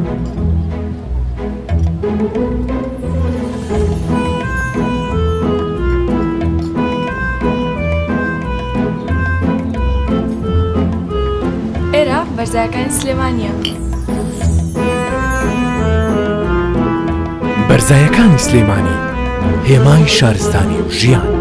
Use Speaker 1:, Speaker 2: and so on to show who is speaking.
Speaker 1: ئێرە بەرزایەکانی سلێمانیە.
Speaker 2: بەرزایەکانی سلێمانی هێمای شارستانی و ژیان.